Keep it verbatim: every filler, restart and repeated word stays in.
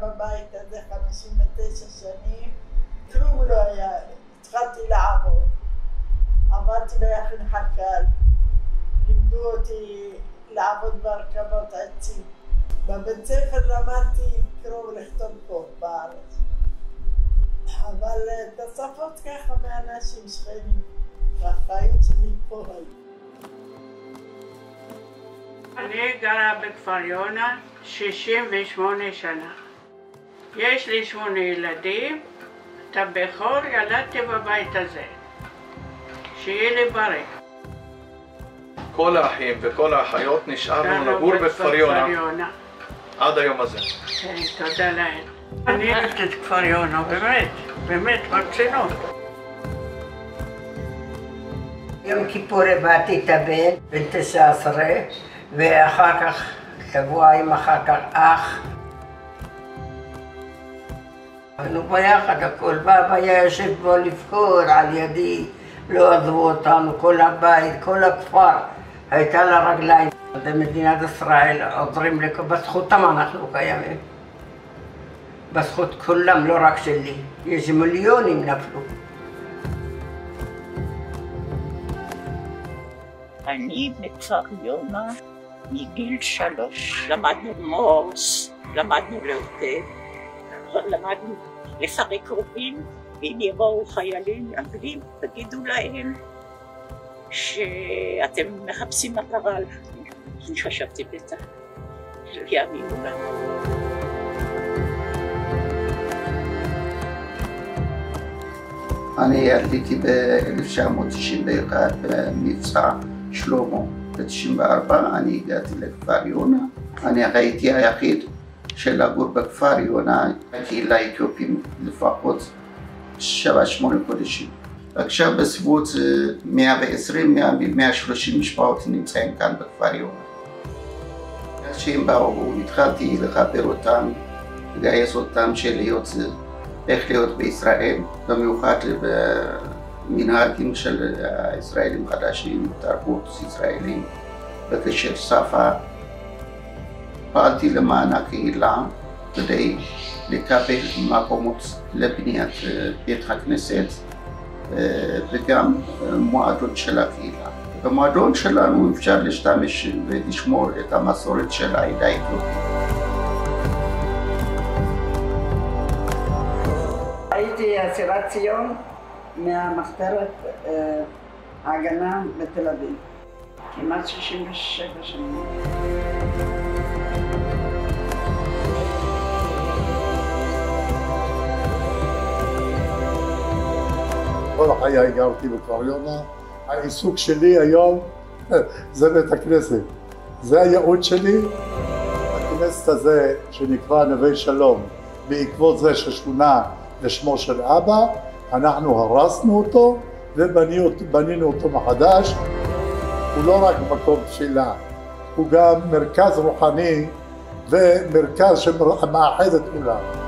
בבית הזה חמישים ותשע שנים, כלום לא היה לי. התחלתי לעבוד. עבדתי ביחד חק"ל. לימדו אותי לעבוד בהרכבות עצים. בבית ספר למדתי לקרוא ולכתוב פה בארץ. אבל את השפות ככה מאנשים שכנים, והחיים שלי פה היו. אני גרה בכפר יונה שישים ושמונה שנה. יש לי שמונה ילדים, את הבכור ילדתי בבית הזה. שיהיה לי בריא. כל האחים וכל האחיות נשארנו לגור בכפר יונה עד היום הזה. כן, תודה לאל. אני אוהבת את כפר יונה, באמת, באמת, ברצינות. יום כיפור הבאתי את הבן, בן תשע עשרה, ואחר כך, שבועיים אחר כך אח. היינו ביחד, הכל בא והיה יושב בו לבכור על ידי, לא עזבו אותנו, כל הבית, כל הכפר, הייתה לה רגליים. במדינת ישראל עוזרים, בזכותם אנחנו קיימים. בזכות כולם, לא רק שלי. יש מיליונים נפלו. אני בכפר יונה מגיל שלוש למדנו מורס, למדנו לאותת, למדנו לפרק רובים, ואם יבואו חיילים אנגלים תגידו להם שאתם מחפשים מטרה. אני חשבתי בטח, יאמינו לנו. אני עליתי ב-אלף תשע מאות תשעים ואחת במבצע שלמה. ב-תשעים וארבע אני הגעתי לכפר יונה. אני הייתי היחיד של לגור בכפר יונה, הקהילה האתיופית לפחות שבע שמונה חודשים. עכשיו בסביבות מאה ועשרים מאה ושלושים משפחות נמצאים כאן בכפר יונה. כשהם באו, התחלתי לחבר אותם, לגייס אותם של להיות, איך להיות בישראל, במיוחד במנהגים של הישראלים חדשים, תרבות ישראלים, בקשר שפה. פעלתי למען הקהילה כדי לקבל מקומות לבניית בית הכנסת וגם מועדון של הקהילה. במועדון שלנו אפשר להשתמש ולשמור את המסורת של העדה האתיופית. הייתי אסירת ציון מהמחתרת ההגנה בתל אביב, כמעט שישים ושבע שנים. כל החיי גרתי בכפר יונה. העיסוק שלי היום זה בית הכנסת. זה הייעוד שלי. הכנסת הזה שנקרא נווה שלום, בעקבות זה ששונה לשמו של אבא, אנחנו הרסנו אותו ובנינו אותו מחדש. הוא לא רק מקום תפילה, הוא גם מרכז רוחני ומרכז שמאחד את כולם.